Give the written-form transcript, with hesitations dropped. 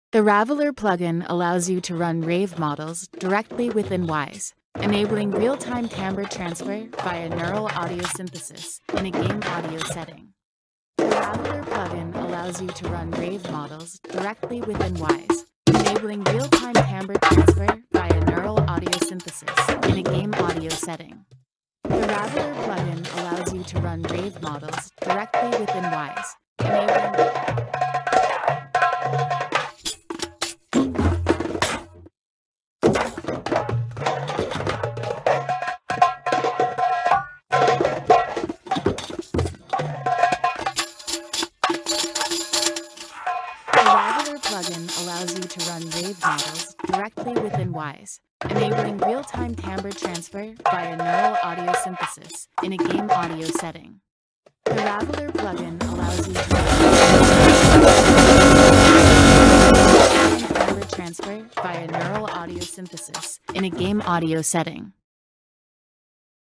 The Raveler plugin allows you to run Rave models directly within Wise, enabling real-time timbre transfer via neural audio synthesis in a game audio setting. The Raveler plugin allows you to run Rave models directly within Wise, enabling real-time timbre transfer via neural audio synthesis in a game audio setting. The Raveler plugin allows you to run Rave models directly within Wise, enabling plugin allows you to run Rave models directly within Wise, enabling real-time timbre transfer via neural audio synthesis in a game audio setting. The Raveler plugin allows you to run timbre transfer via neural audio synthesis in a game audio setting.